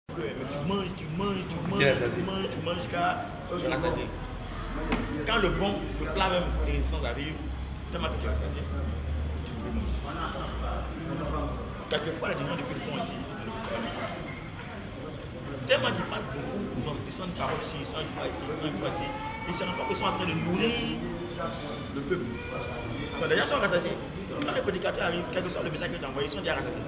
Tu manges jusqu'à rassasié. Quand le plat même de résistance arrive, tellement que tu es rassasié, tu peux manger. Quelquefois, les dirigeants de culte font ici. Tellement qu'ils parlent beaucoup, ils sentent parole ici, ils sentent quoi ici, ils sentent quoi ici. Ils se rendent compte qu'ils sont en train de nourrir le peuple. Donc, les gens sont rassasiés. Quand les prédicateurs arrivent, quel que soit le message que tu as envoyé, ils sont déjà rassasiés.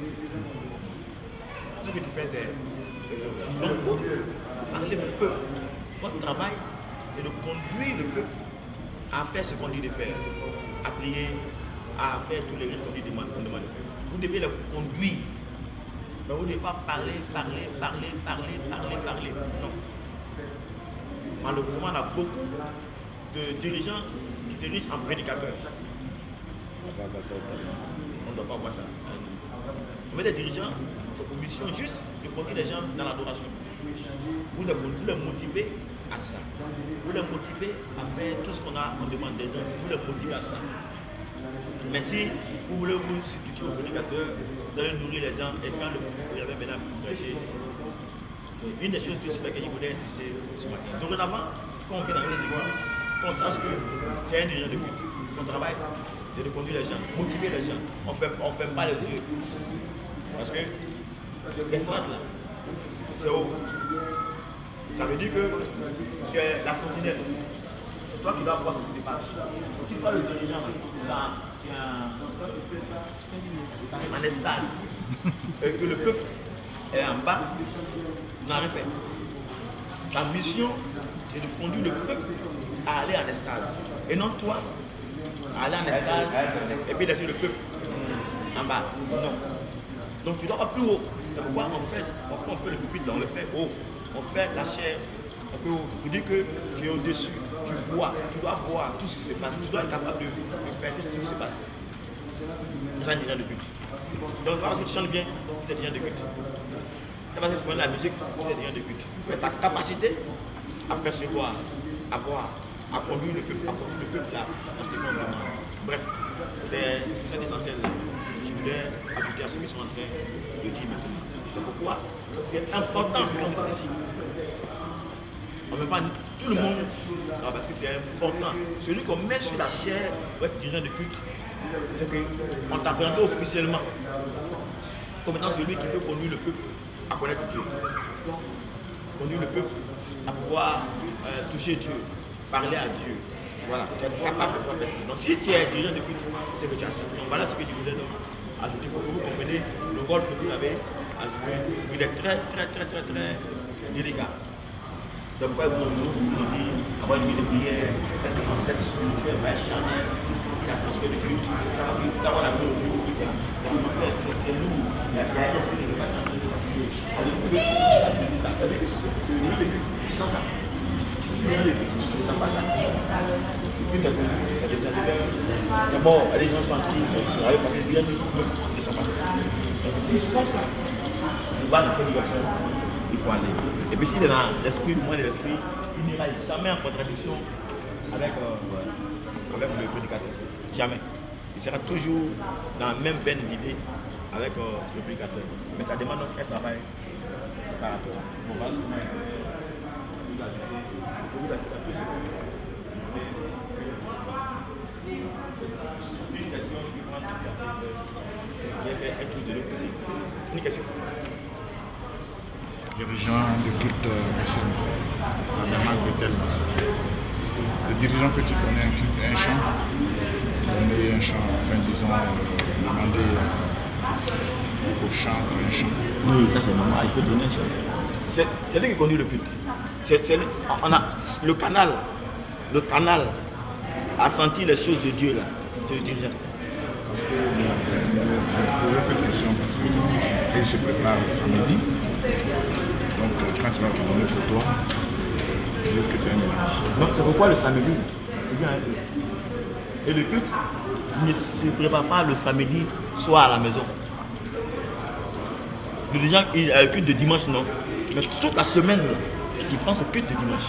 Ce que tu fais, c'est ça. Donc, pour parler au peuple, votre travail, c'est de conduire le peuple à faire ce qu'on dit de faire, à prier, à faire tous les risques qu'on demande de faire. Vous devez le conduire. Mais vous ne devez pas parler. Non. Malheureusement, on a beaucoup de dirigeants qui se richent en prédicateurs. On ne doit pas voir ça. On met des dirigeants pour mission juste de conduire les gens dans l'adoration. Vous les motivez à ça. Vous les motivez à faire tout ce qu'on demande des gens. Vous les motivez à ça. Mais si vous voulez vous substituer au prédicateur, vous allez nourrir les gens et quand vous avez maintenant prêché, une des choses sur lesquelles je voulais insister ce matin. Dorénavant, quand on vient dans les églises, qu'on sache que c'est un dirigeant de culte. Son travail, c'est de conduire les gens, motiver les gens. On ne fait pas les yeux. Parce que l'estrade là, c'est haut. Ça veut dire que tu es la sentinelle. C'est toi qui dois voir ce qui se passe. Si toi le dirigeant, tu es en estase et que le peuple est en bas, tu n'as rien fait. Ta mission, c'est de conduire le peuple à aller en estase. Et non toi, à aller en estase et puis laisser le peuple en bas. Non. Donc tu dois pas plus haut. C'est pourquoi on fait le pupitre, on le fait haut. On fait la chair un peu haut. Pour dire que tu es au-dessus, tu dois voir tout ce qui se passe. Tu dois être capable de faire ce qui se passe. C'est un dirigeant de culte. Donc parce que tu chantes bien, tu es dirigeant de culte. C'est parce que tu connais la musique, tu es dirigeant de culte. Mais ta capacité à percevoir, à voir, à conduire le peuple là, dans ce qu'on demande. Bref, c'est essentiel là. Je voulais ajouter à ceux qui sont en train de dire maintenant. C'est pourquoi c'est important quand vous êtes ici. On ne met pas tout le monde, parce que c'est important. Celui qu'on met sur la chair pour être dirigeant de culte, c'est qu'on t'a présenté officiellement comme étant celui qui peut conduire le peuple à connaître Dieu. Conduire le peuple à pouvoir toucher Dieu, parler à Dieu. Voilà, tu es capable de faire ça. Donc si tu es dirigeant de culte, c'est que tu as ça. Donc voilà ce que je voulais donc ajouter pour que vous compreniez le rôle que vous avez à jouer. Il est très délicat. C'est pourquoi vous nous dites, avoir une nuit de prière, être spirituel, va chanter, la force de culte, ça va vite, avoir la gloire au jour du temps. C'est nous, il y a un esprit qui ne va pas entendre de fatiguer. Ça veut dire que c'est le niveau de culte qui sent ça. C'est le niveau de culte qui ne sent pas ça. Le culte est connu, ça devient de même. C'est bon, les gens sont assis, ils sont arrivés par les biens de tout le monde, ils ne sont pas. Donc s'ils sentent ça, ils vont dans la prédication. Il faut aller. Et puis s'il est dans l'esprit, le moins de l'esprit, il n'ira jamais en contradiction avec le prédicateur. Jamais. Il sera toujours dans la même veine d'idées avec le prédicateur. Mais ça demande donc un travail par rapport. Bon, voilà ce que vous ajoutez. Vous ajoutez un peu ce que vous voulez. Une question qui prend qui est fait un tour de l'autre côté. Une question. Dirigeant de culte dans le manque de tel le dirigeant que tu connais un chant, donner un chant, enfin disons, demander au chantre un chant. Oui, ça c'est normal, il peut donner un chant. C'est lui qui conduit le culte. On a le canal a senti les choses de Dieu là, c'est le dirigeant. Parce que je posais cette question parce que il se prépare le samedi. Donc quand tu vas te donner pour toi, tu dis que c'est un mélange. Donc c'est pourquoi le samedi, tu viens un peu. Et le culte ne se prépare pas le samedi soir à la maison. Le dirigeant, il a le culte de dimanche, non. Mais toute la semaine, il pense au culte de dimanche.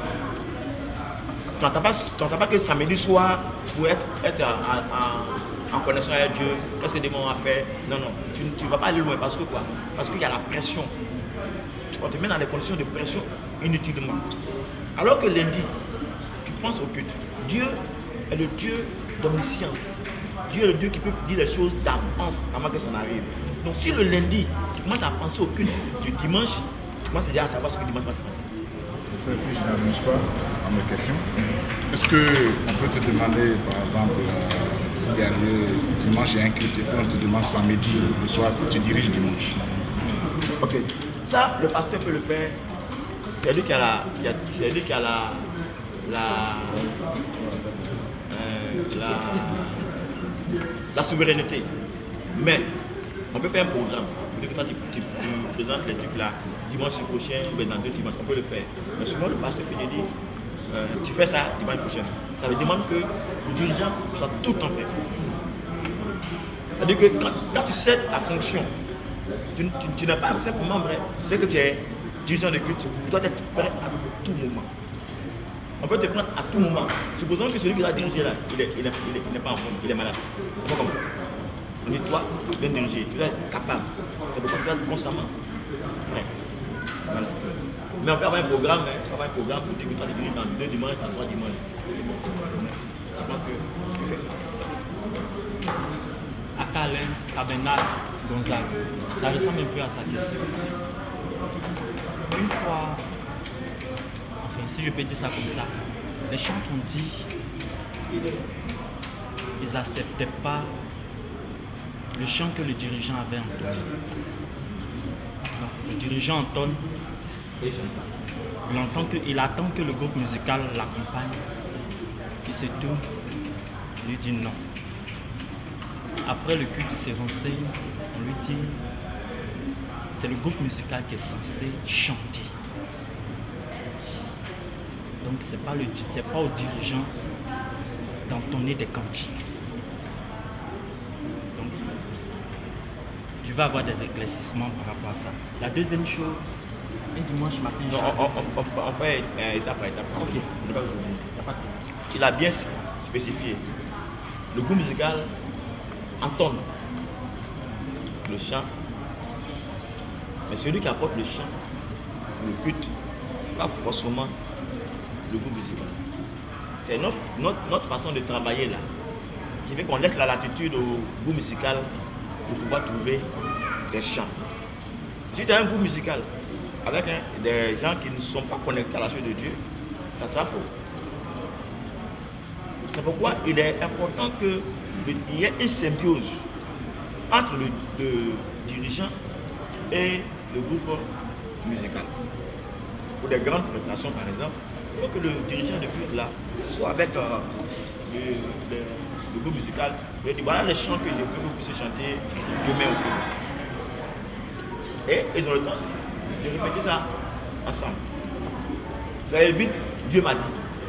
Tu n'entends pas que samedi soir, pour être en connexion avec Dieu, qu'est-ce que des moments à faire? Non, tu ne vas pas aller loin parce que quoi? Parce qu'il y a la pression. on te met dans des conditions de pression inutilement. Alors que lundi, tu penses au culte. Dieu est le Dieu d'omniscience. Dieu est le Dieu qui peut dire les choses d'avance avant que ça n'arrive. Donc si le lundi, tu commences à penser au culte du dimanche, tu commences déjà à savoir ce que dimanche va se passer. Si je n'abuse pas à mes questions, est-ce qu'on peut te demander, par exemple, s'il y a lieu dimanche, il y a un culte, et puis on te demande samedi le soir si tu diriges dimanche? Ok. Ça, le pasteur peut le faire. C'est lui qui a la souveraineté. Mais on peut faire un programme. Tu présentes les trucs là, dimanche prochain, ou dans 2 dimanches, on peut le faire. Mais souvent le pasteur peut te dire, tu fais ça dimanche prochain. Ça veut demande que le dirigeant soit tout en fait. C'est-à-dire que quand tu sais ta fonction, tu n'es pas simplement vrai. Tu sais que tu es dirigeant de culte, tu dois être prêt à tout moment. On peut te prendre à tout moment. Supposons que celui qui l'a dirigé là, il n'est pas en forme, il est malade. C'est pas comment. On dit toi, tu dois diriger, tu dois être capable. C'est pourquoi tu dois être constamment prêt. Voilà. Mais on peut avoir un programme, pour dire que tu vas diriger dans 2 dimanches, dans 3 dimanches. C'est bon. Je pense que. Akalen, Tabernacle, Gonzague, ça ressemble un peu à sa question. Une fois, enfin, si je peux dire ça comme ça, les chantres ont dit qu'ils n'acceptaient pas le chant que le dirigeant avait entonné. Le dirigeant entonne, il attend que le groupe musical l'accompagne, il se tourne, il lui dit non. Après le culte, il se renseigne, on lui dit c'est le groupe musical qui est censé chanter. Donc c'est pas au dirigeant d'entonner des cantiques. Donc je vais avoir des éclaircissements par rapport à ça. La deuxième chose, un dimanche matin. Non, on fait étape par étape. Ok. Tu l'as bien spécifié. Le groupe musical entonne le chant. Mais celui qui apporte le chant, le culte, ce n'est pas forcément le groupe musical. C'est notre façon de travailler là, qui fait qu'on laisse la latitude au groupe musical pour pouvoir trouver des chants. Si tu as un groupe musical avec des gens qui ne sont pas connectés à la chose de Dieu, ça sera faux. C'est pourquoi il est important qu'il y ait une symbiose entre le dirigeant et le groupe musical. Pour des grandes prestations, par exemple, il faut que le dirigeant de culte là soit avec le groupe musical. Il dit voilà les chants que je veux que vous puissiez chanter demain au culte. Et ils ont le temps de répéter ça ensemble. Ça évite Dieu m'a dit.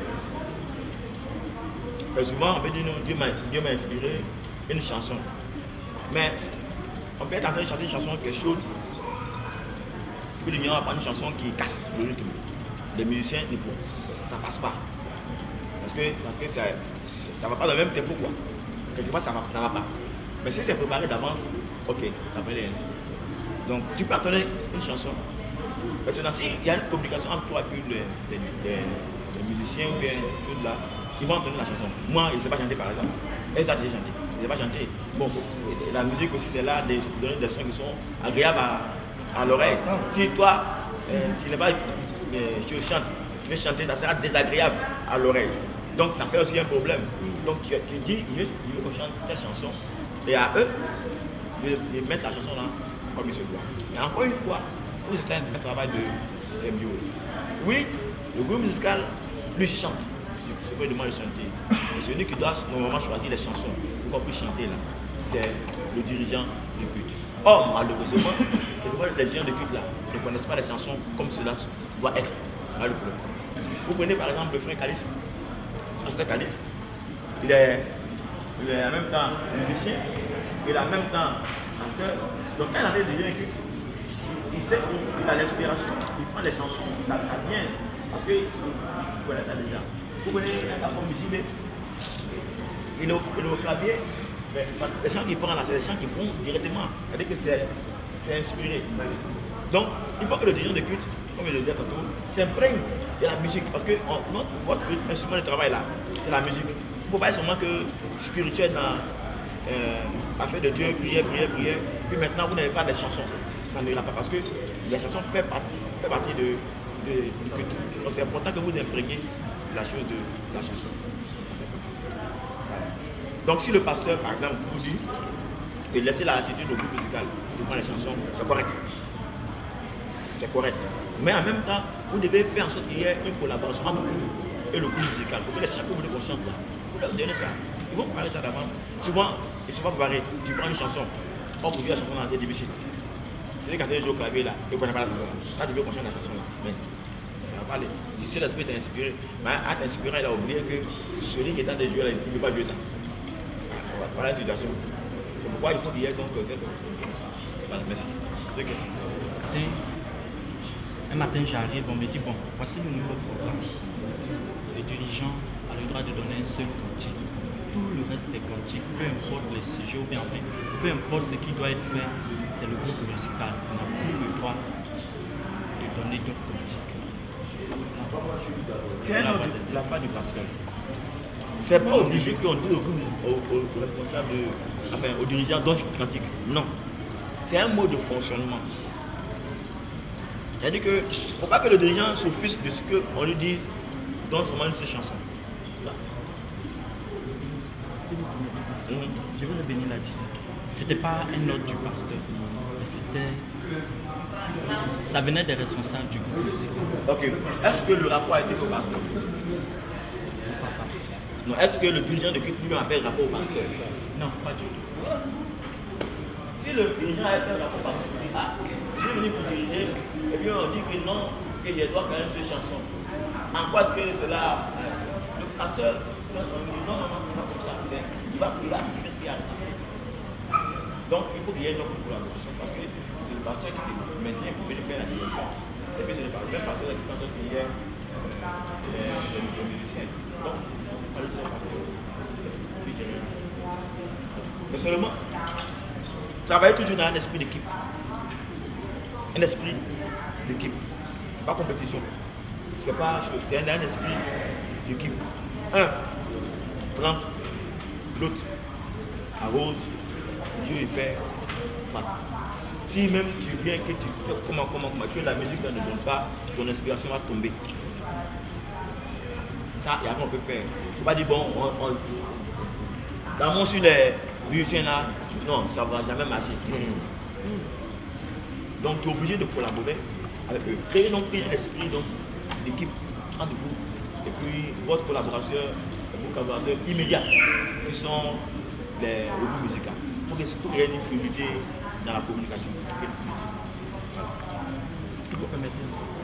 Et souvent on peut dire non, Dieu m'a inspiré une chanson. Mais on peut être en train de chanter une chanson quelque chose. Puis le gars va prendre une chanson qui casse le rythme. Les musiciens, ça passe pas. Parce que ça va pas dans le même tempo quoi. Quelquefois ça va pas. Mais si c'est préparé d'avance, ok, ça peut aller ainsi. Donc tu peux attendre une chanson. Maintenant, s'il y a une communication entre toi et les musiciens ou bien tout là, ils vont entendre la chanson. Moi, je ne sais pas chanter par exemple. Elle a déjà chanté. Je ne sais pas chanter. Bon, la musique aussi c'est là de donner des sons qui sont agréables à l'oreille. Si toi, tu n'es pas tu chantes, tu veux chanter, ça sera désagréable à l'oreille. Donc ça fait aussi un problème. Donc tu dis, je veux qu'on chante telle chanson. Et à eux de mettre la chanson là comme il se doit. Et encore une fois, pour c'est un travail de symbiose. Oui, le groupe musical lui chante. Ce qu'on demande de chanter. Et celui qui doit normalement choisir les chansons pour qu'on puisse chanter là, c'est le dirigeant du culte. Or, malheureusement, les gens de culte là ne connaissent pas les chansons comme cela doit être. Là, le problème. Vous prenez par exemple le frère Calice. Pasteur Calice, il est en même temps musicien, il est en même temps pasteur. Donc quand il a des idées, il sait qu'il a l'inspiration, il prend les chansons, ça vient, parce qu'il connaît ça déjà. Vous connaissez un gars comme Musimé, il est au clavier, mais les chants qu'il prend là, c'est des chants qui vont directement, c'est-à-dire que c'est inspiré. Donc, il faut que le dirigeant de culte, comme je le disais tantôt, s'imprègne de la musique. Parce que votre instrument de travail là, c'est la musique. Il ne faut pas être seulement que spirituel dans affaire de Dieu, prière, puis maintenant vous n'avez pas de chansons. Ça ne l'ira pas parce que les chansons font partie du culte. Donc c'est important que vous imprégniez la chose de la chanson. Donc si le pasteur, par exemple, vous dit de laisser la attitude au groupe musical, de prendre les chansons, c'est correct. C'est correct. Mais en même temps, vous devez faire en sorte qu'il y ait une collaboration entre vous et le groupe musical. Pour que les chaque groupe de conscience là, vous leur donnez ça. Ils vont parler ça d'avance. Souvent, ils sont pas préparés. Tu prends une chanson, on vous dit la chanson là, c'est difficile. C'est quand tu joues au clavier là, et qu'on n'a pas la chanson là. Quand tu veux qu'on chante la chanson là, mais ça va pas aller. Si l'esprit t'a inspiré, mais à t'inspirer, il a oublié que celui qui est en train de jouer là, il ne peut pas jouer ça. Voilà la situation. C'est pourquoi il faut qu'il y ait donc cette. Voilà, merci. Deux questions. Un matin, j'arrive, on me dit bon, voici le nouveau programme. Le dirigeant a le droit de donner un seul cantique. Tout le reste des cantiques, peu importe les sujets ou bien enfin, peu importe ce qui doit être fait, c'est le groupe musical. On n'a plus le droit de donner d'autres cantiques. C'est la part du pasteur. C'est pas obligé qu'on dise au responsable, enfin au dirigeant d'autres cantiques. Non. C'est un mode de fonctionnement. C'est-à-dire que il ne faut pas que le dirigeant s'offusque de ce qu'on lui dise dans seulement une seule chanson. Je veux revenir là-dessus. C'était pas un ordre du pasteur, mais c'était. Ça venait des responsables du groupe musical. Ok. Est-ce que le rapport a été au pasteur? Non. Est-ce que le dirigeant de culte lui a fait le rapport au pasteur? Non, pas du tout. Si le dirigeant a fait le rapport au pasteur, il dit ah, je suis venu pour diriger, et puis on dit que non, que je dois faire une seule chanson. En quoi est-ce que cela. Le pasteur, non, pas comme ça. Il va prier, qu'est-ce qu'il y a? Donc il faut qu'il y ait une autre collaboration parce que c'est le pasteur qui maintient pour venir faire la direction. Et puis c'est le même pasteur qui pense qu'il y a les musiciens. Donc, on va laisser le pasteur. Mais seulement, travailler toujours dans un esprit d'équipe. Un esprit d'équipe. C'est pas compétition. C'est pas chose. C'est un esprit d'équipe. Un, plante. L'autre arrose, Dieu il fait. Si même tu viens que tu sais comment, que la musique ne donne pas, ton inspiration va tomber. Ça, il y a rien qu'on peut faire. Tu ne peux pas dire bon, dans mon sur les musiciens là, non, ça ne va jamais marcher. Donc tu es obligé de collaborer avec eux. Créer donc un esprit d'équipe entre vous et puis votre collaborateur. Vos collaborateurs immédiats qui sont les groupes musicaux. Il faut qu'il y ait une fluidité dans la communication. Voilà. Si vous permettez.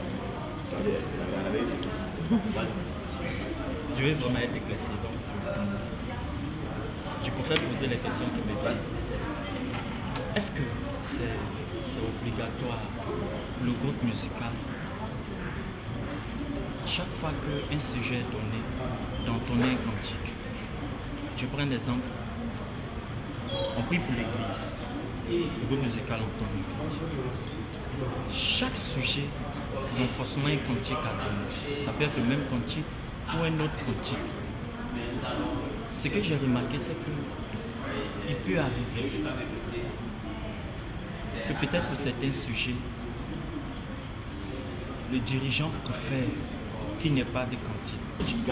Voilà. Je vais vraiment être éclairci. Donc, je préfère poser les questions qui me viennent. Est-ce que c'est obligatoire le groupe musical? Chaque fois qu'un sujet est donné, d'entonner un cantique. Je prends un exemple. On prie pour l'église. Le groupe musical entend un cantique. Chaque sujet, ils ont forcément un cantique à donner. Ça peut être le même cantique ou un autre cantique. Ce que j'ai remarqué, c'est qu'il peut arriver que peut-être pour certains sujets, le dirigeant préfère qu'il n'y ait pas de cantique.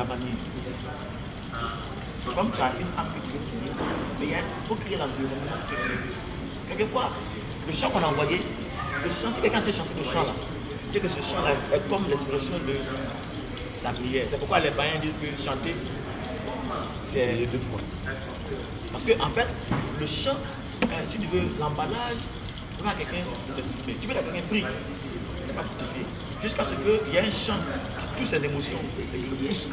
Comme tu as une âme que tu veux tourner, mais il faut qu'il y ait l'environnement qui est. Quelquefois, le chant qu'on a envoyé, le chant, si quelqu'un te chante le chant là, c'est que ce chant là est comme l'expression de sa prière. C'est pourquoi les païens disent que chanter, c'est les deux fois. Parce que en fait, le chant, si tu veux, l'emballage, tu veux à quelqu'un de s'exprimer. Tu veux que quelqu'un prie, il n'est pas fortifié. Jusqu'à ce qu'il y ait un chant qui touche ses émotions et qui le pousse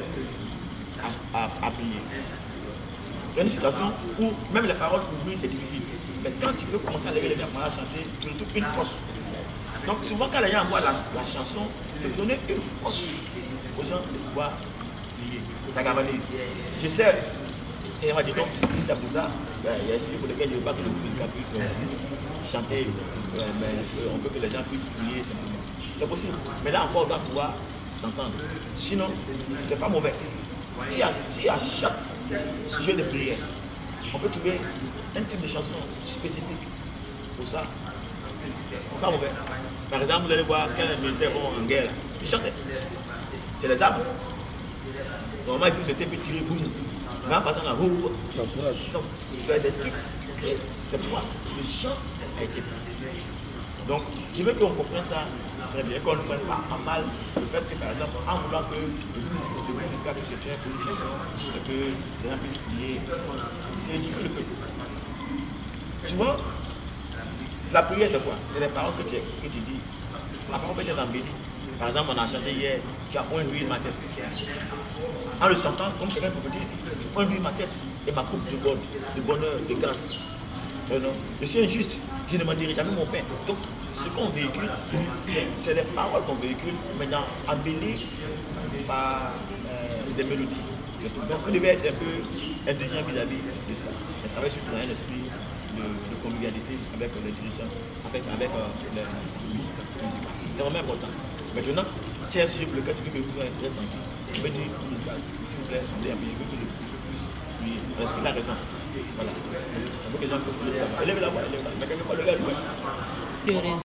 à prier. Il y a une situation où même les paroles pour prier c'est difficile. Mais quand tu peux commencer à lever les mains à chanter, tu retrouves une force. Donc souvent quand les gens envoient la chanson, c'est pour donner une force aux gens de pouvoir prier. Ça galvanise. J'essaie Et on m'a dit donc, si c'est pour ça, il y a un sujet pour lequel je ne veux pas que le musical puisse chanter, mais on veut que les gens puissent prier simplement. C'est possible. Mais là encore, on doit pouvoir s'entendre. Sinon, c'est pas mauvais. Si à chaque sujet de prière, on peut trouver un type de chanson spécifique pour ça, c'est pas mauvais. Par exemple, vous allez voir quand les militaires vont en guerre, ils chantent. C'est les armes. Normalement, ils peuvent se taper, tirer, boum. Mais en partant la roue, ils font des trucs. C'est pourquoi le chant a été fait. Donc, je veux qu'on comprenne ça très bien, qu'on ne prenne pas en mal le fait que, par exemple, en voulant que le musical puisse se faire pour une chanson, que les gens puissent prier, c'est du le peuple. Souvent, la prière, c'est quoi? C'est les paroles que tu dis. La parole peut être embellie. Par exemple, on a chanté hier, tu as point d'huile ma tête. En le chantant, comme quelqu'un peut dire, tu point d'huile ma tête et ma coupe de bonheur, de grâce. Non, je suis injuste, je ne demanderai jamais mon Père. Donc, ce qu'on véhicule, c'est les paroles qu'on véhicule, maintenant embellies par des mélodies. Donc, vous devez être un peu intelligent vis-à-vis de ça. Et travailler surtout dans un esprit de convivialité avec les dirigeants, avec les c'est vraiment important. Maintenant, tu as un sujet pour lequel tu veux que le pouvoir reste tranquille. Je vais dire, s'il vous plaît, attendez un peu, je veux que le pouvoir puisse respecter la raison. Voilà. Il faut que les gens puissent élève la voix, mais quelquefois le lève.